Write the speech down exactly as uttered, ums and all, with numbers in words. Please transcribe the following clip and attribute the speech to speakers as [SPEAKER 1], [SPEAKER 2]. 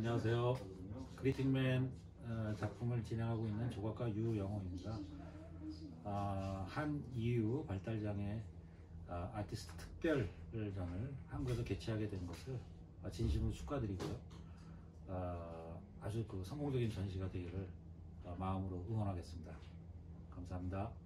[SPEAKER 1] 안녕하세요. 그리팅맨 어, 작품을 진행하고 있는 조각가 유영호입니다. 아, 한이유 발달장애 아, 아티스트 특별전을 한국에서 개최하게 된 것을 진심으로 축하드리고요. 아, 아주 그 성공적인 전시가 되기를 마음으로 응원하겠습니다. 감사합니다.